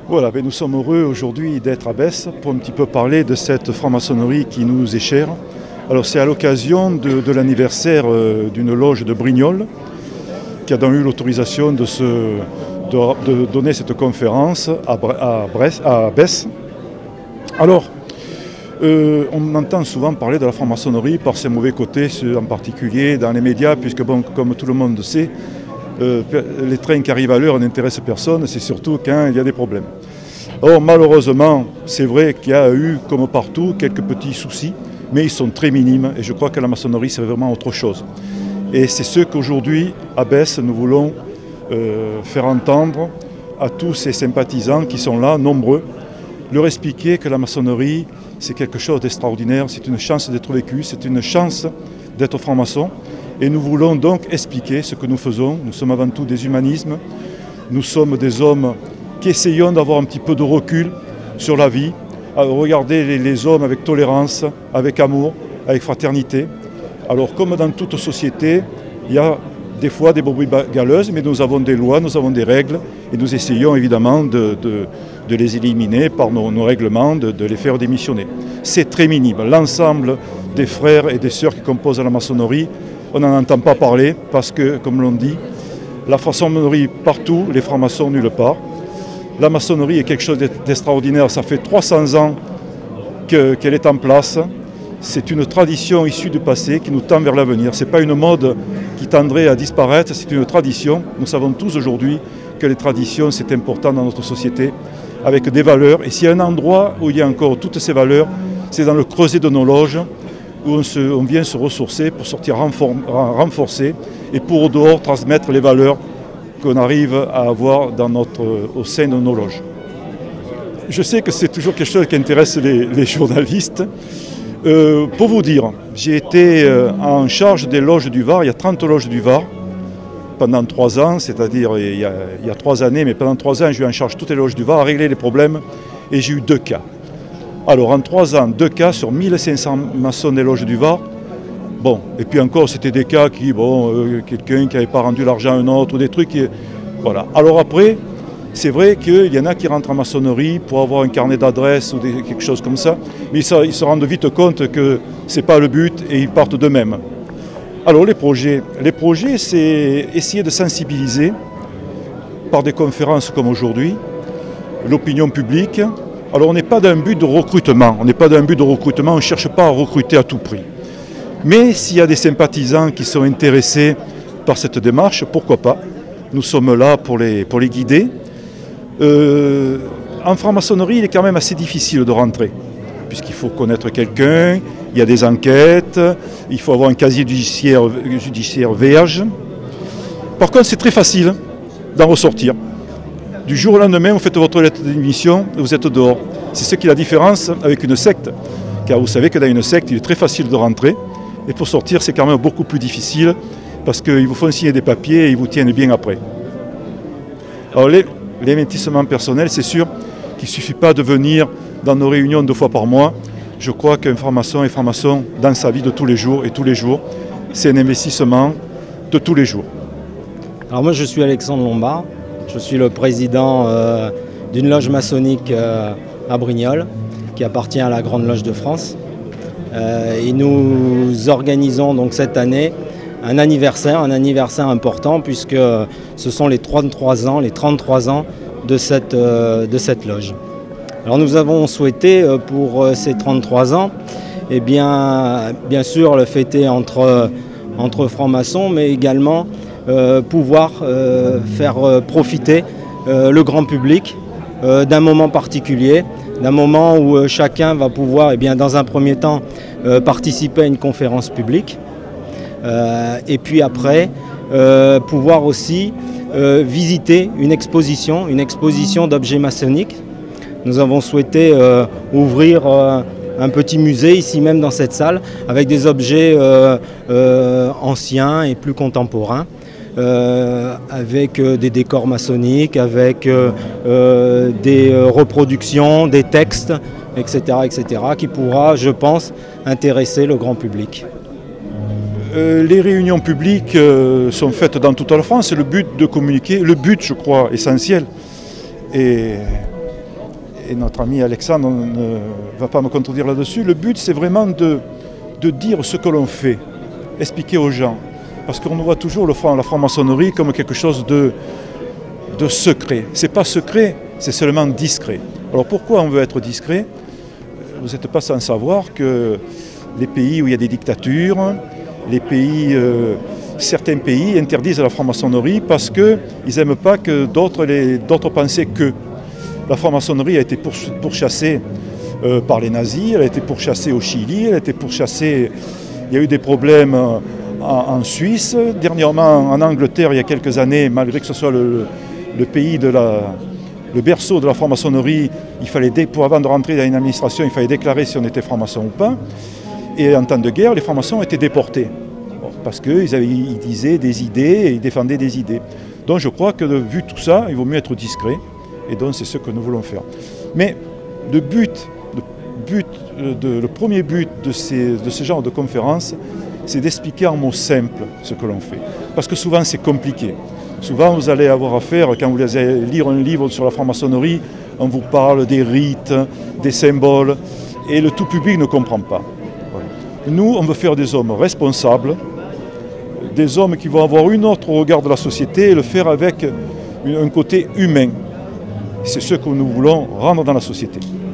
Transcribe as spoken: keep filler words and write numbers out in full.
Voilà, ben nous sommes heureux aujourd'hui d'être à Besse pour un petit peu parler de cette franc-maçonnerie qui nous est chère. Alors c'est à l'occasion de, de l'anniversaire euh, d'une loge de Brignoles qui a donc eu l'autorisation de, se, de, de donner cette conférence à, à, Brest, à Besse. Alors, euh, on entend souvent parler de la franc-maçonnerie par ses mauvais côtés, en particulier dans les médias, puisque bon, comme tout le monde sait, Euh, les trains qui arrivent à l'heure n'intéressent personne, c'est surtout quand il y a des problèmes. Or, malheureusement, c'est vrai qu'il y a eu, comme partout, quelques petits soucis, mais ils sont très minimes et je crois que la maçonnerie, c'est vraiment autre chose. Et c'est ce qu'aujourd'hui, à Besse, nous voulons euh, faire entendre à tous ces sympathisants qui sont là, nombreux, leur expliquer que la maçonnerie, c'est quelque chose d'extraordinaire, c'est une chance d'être vécu, c'est une chance d'être franc-maçon. Et nous voulons donc expliquer ce que nous faisons. Nous sommes avant tout des humanismes. Nous sommes des hommes qui essayons d'avoir un petit peu de recul sur la vie, à regarder les, les hommes avec tolérance, avec amour, avec fraternité. Alors comme dans toute société, il y a des fois des brebis galeuses, mais nous avons des lois, nous avons des règles, et nous essayons évidemment de, de, de les éliminer par nos, nos règlements, de, de les faire démissionner. C'est très minime. L'ensemble des frères et des sœurs qui composent la maçonnerie, on n'en entend pas parler parce que, comme l'on dit, la franc-maçonnerie partout, les francs-maçons nulle part. La maçonnerie est quelque chose d'extraordinaire. Ça fait trois cents ans que, qu'elle est en place. C'est une tradition issue du passé qui nous tend vers l'avenir. Ce n'est pas une mode qui tendrait à disparaître, c'est une tradition. Nous savons tous aujourd'hui que les traditions, c'est important dans notre société, avec des valeurs. Et s'il y a un endroit où il y a encore toutes ces valeurs, c'est dans le creuset de nos loges, où on, se, on vient se ressourcer pour sortir renforcer et pour au dehors transmettre les valeurs qu'on arrive à avoir dans notre, au sein de nos loges. Je sais que c'est toujours quelque chose qui intéresse les, les journalistes. Euh, pour vous dire, j'ai été euh, en charge des loges du Var, il y a trente loges du Var, pendant trois ans, c'est-à-dire il, il y a trois années, mais pendant trois ans, j'ai eu en charge toutes les loges du Var, à régler les problèmes, et j'ai eu deux cas. Alors en trois ans, deux cas sur mille cinq cents maçons des loges du Var. Bon, et puis encore, c'était des cas qui, bon, euh, quelqu'un qui n'avait pas rendu l'argent à un autre, ou des trucs qui... Voilà. Alors après, c'est vrai qu'il y en a qui rentrent en maçonnerie pour avoir un carnet d'adresse ou des, quelque chose comme ça, mais ils se, ils se rendent vite compte que ce n'est pas le but et ils partent d'eux-mêmes. Alors les projets, les projets, c'est essayer de sensibiliser par des conférences comme aujourd'hui, l'opinion publique. Alors on n'est pas dans un but de recrutement, on n'est pas dans un but de recrutement, on ne cherche pas à recruter à tout prix. Mais s'il y a des sympathisants qui sont intéressés par cette démarche, pourquoi pas? Nous sommes là pour les, pour les guider. Euh, en franc-maçonnerie, il est quand même assez difficile de rentrer, puisqu'il faut connaître quelqu'un, il y a des enquêtes, il faut avoir un casier judiciaire, judiciaire vierge. Par contre, c'est très facile d'en ressortir. Du jour au lendemain, vous faites votre lettre d'émission et vous êtes dehors. C'est ce qui est la différence avec une secte. Car vous savez que dans une secte, il est très facile de rentrer. Et pour sortir, c'est quand même beaucoup plus difficile parce qu'ils vous font signer des papiers et ils vous tiennent bien après. Alors les, les investissements personnels, c'est sûr qu'il ne suffit pas de venir dans nos réunions deux fois par mois. Je crois qu'un franc-maçon est franc-maçon dans sa vie de tous les jours. Et tous les jours, c'est un investissement de tous les jours. Alors moi, je suis Alexandre Lombard. Je suis le président euh, d'une loge maçonnique euh, à Brignoles, qui appartient à la Grande Loge de France. Euh, et nous organisons donc cette année un anniversaire, un anniversaire important, puisque ce sont les trente-trois ans, les trente-trois ans de cette, euh, de cette loge. Alors nous avons souhaité euh, pour euh, ces trente-trois ans, eh bien, bien sûr le fêter entre, entre francs-maçons, mais également Euh, pouvoir euh, faire euh, profiter euh, le grand public euh, d'un moment particulier, d'un moment où euh, chacun va pouvoir, eh bien, dans un premier temps, euh, participer à une conférence publique, euh, et puis après, euh, pouvoir aussi euh, visiter une exposition, une exposition d'objets maçonniques. Nous avons souhaité euh, ouvrir euh, un petit musée ici même dans cette salle, avec des objets euh, euh, anciens et plus contemporains. Euh, avec euh, des décors maçonniques, avec euh, euh, des euh, reproductions, des textes, et cetera, et cetera, qui pourra, je pense, intéresser le grand public. Euh, les réunions publiques euh, sont faites dans toute la France. C'est le but de communiquer, le but, je crois, essentiel. Et et notre ami Alexandre ne va pas me contredire là-dessus, le but c'est vraiment de, de dire ce que l'on fait, expliquer aux gens. Parce qu'on voit toujours le, la franc-maçonnerie comme quelque chose de, de secret. Ce n'est pas secret, c'est seulement discret. Alors pourquoi on veut être discret? Vous n'êtes pas sans savoir que les pays où il y a des dictatures, les pays, euh, certains pays interdisent la franc-maçonnerie parce qu'ils n'aiment pas que d'autres pensent qu'eux. La franc-maçonnerie a été pourchassée euh, par les nazis, elle a été pourchassée au Chili, elle a été pourchassée, il y a eu des problèmes en, en Suisse, dernièrement en Angleterre il y a quelques années, malgré que ce soit le, le pays de la, le berceau de la franc-maçonnerie, il fallait, pour avant de rentrer dans une administration, il fallait déclarer si on était franc-maçon ou pas. Et en temps de guerre, les francs-maçons étaient déportés, parce qu'ils ils disaient des idées et ils défendaient des idées. Donc je crois que vu tout ça, il vaut mieux être discret. Et donc c'est ce que nous voulons faire. Mais le but, le, but de, le premier but de, ces, de ce genre de conférences, c'est d'expliquer en mots simples ce que l'on fait. Parce que souvent c'est compliqué. Souvent vous allez avoir affaire, quand vous allez lire un livre sur la franc-maçonnerie, on vous parle des rites, des symboles, et le tout public ne comprend pas. Voilà. Nous, on veut faire des hommes responsables, des hommes qui vont avoir un autre regard de la société et le faire avec un côté humain. C'est ce que nous voulons rendre dans la société.